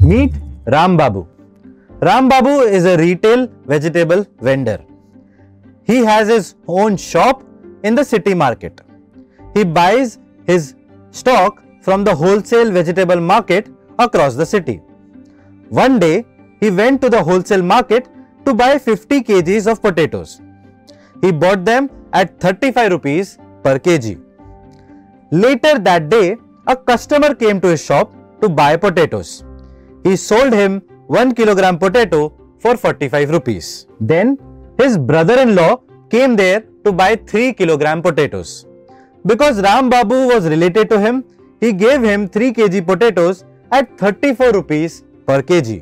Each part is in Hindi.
Meet Ram Babu. Ram Babu is a retail vegetable vendor. He has his own shop in the city market. He buys his stock from the wholesale vegetable market across the city. One day, he went to the wholesale market to buy 50 kgs of potatoes. He bought them at 35 rupees per kg. Later that day, a customer came to his shop to buy potatoes. He sold him 1 kilogram potato for 45 rupees. Then his brother-in-law came there to buy 3 kilogram potatoes. Because Ram Babu was related to him, he gave him 3 kg potatoes at 34 rupees per kg.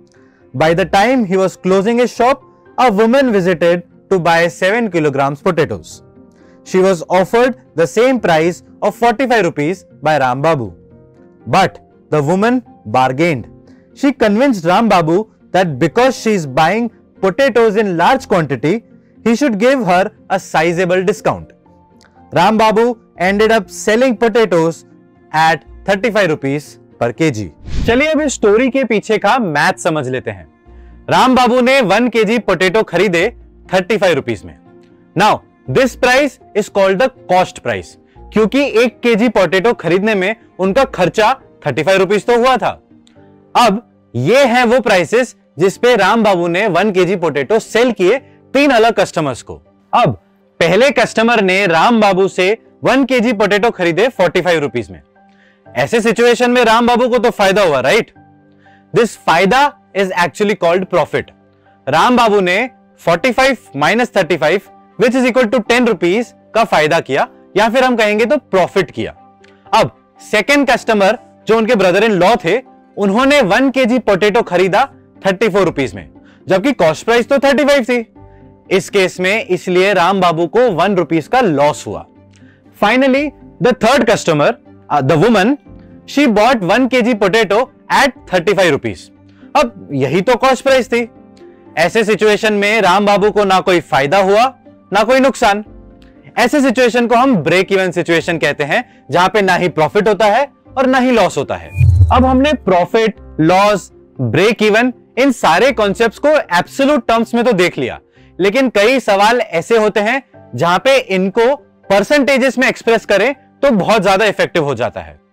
By the time he was closing his shop, a woman visited to buy 7 kilograms potatoes. She was offered the same price of 45 rupees by Ram Babu. But the woman bargained. She convinced Ram Babu that because she is buying potatoes in large quantity, he should give her a sizable discount. Ram Babu ended up selling potatoes at 35 rupees per kg. चलिए अब इस स्टोरी के पीछे का मैथ समझ लेते हैं. राम बाबू ने 1 kg पोटैटो खरीदे 35 रुपीस में. Now this price is called the cost price, क्योंकि 1 kg पोटैटो खरीदने में उनका खर्चा 35 रुपीस तो हुआ था. अब ये हैं वो प्राइसेस जिस पे राम बाबू ने 1 kg पोटैटो सेल किए 3 अलग कस्टमर्स को. अब पहले कस्टमर ने राम बाबू से 1 kg पोटैटो खरीदे 45 रुपीस में. ऐसे सिचुएशन में राम बाबू को तो फायदा हुआ, right? This fayda is actually called profit. Ram Babu ने 45 minus 35 which is equal to 10 rupees का फायदा किया, या फिर हम कहेंगे तो प्रॉफिट किया. अब सेकेंड कस्टमर जो उनके ब्रदर इन लॉ थे, उन्होंने 1 kg पोटैटो खरीदा 34 रुपीज में, जबकि कॉस्ट प्राइस तो 35 थी. इस केस में इसलिए राम बाबू को 1 रुपीज का लॉस हुआ. Finally the third customer, the woman, she bought 1 kg potato at 35 rupees. अब यही तो कॉस्ट प्राइस थी. ऐसे सिचुएशन में राम बाबू को ना कोई फायदा हुआ ना कोई नुकसान. ऐसे सिचुएशन को हम ब्रेक इवन सिचुएशन कहते हैं, जहां पे ना ही प्रॉफिट होता है और ना ही लॉस होता है. अब हमने प्रॉफिट, लॉस, ब्रेक इवन, इन सारे कॉन्सेप्ट्स को एब्सोल्यूट टर्म्स में तो देख लिया, लेकिन कई सवाल ऐसे होते हैं जहां पे इनको परसेंटेजेस में एक्सप्रेस करें तो बहुत ज्यादा इफेक्टिव हो जाता है.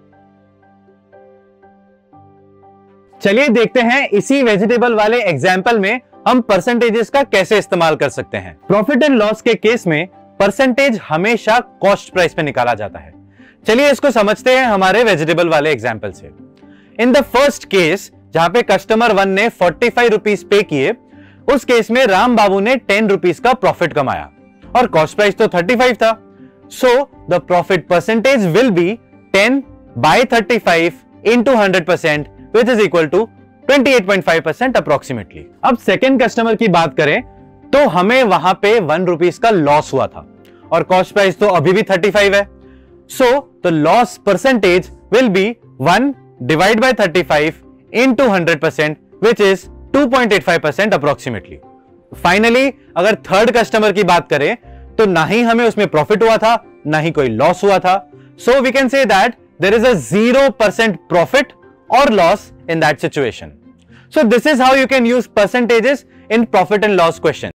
चलिए देखते हैं इसी वेजिटेबल वाले एग्जाम्पल में हम परसेंटेजेस का कैसे इस्तेमाल कर सकते हैं. प्रॉफिट एंड लॉस के केस में परसेंटेज हमेशा कॉस्ट प्राइस पे निकाला जाता है. चलिए इसको समझते हैं हमारे वेजिटेबल वाले एग्जाम्पल से. इन द फर्स्ट केस, जहां पे कस्टमर 1 ने 45 रुपीज पे किए, उस केस में राम बाबू ने 10 रुपीज का प्रॉफिट कमाया और कॉस्ट प्राइस तो 35 था. So the profit percentage will be 10 by 35 into 100%, which is equal to 28.5% approximately. अब सेकेंड कस्टमर की बात करें तो हमें वहां पे 1 रुपीज का लॉस हुआ था और कॉस्ट प्राइस तो अभी भी 35 है. So the loss percentage will be 1 divided by 35 into 100%, which is 2.85% approximately. Finally अगर थर्ड कस्टमर की बात करें तो ना ही हमें उसमें प्रॉफिट हुआ था ना ही कोई लॉस हुआ था. So we can say that there is a 0% profit or loss in that situation. So this is how you can use percentages in profit and loss question.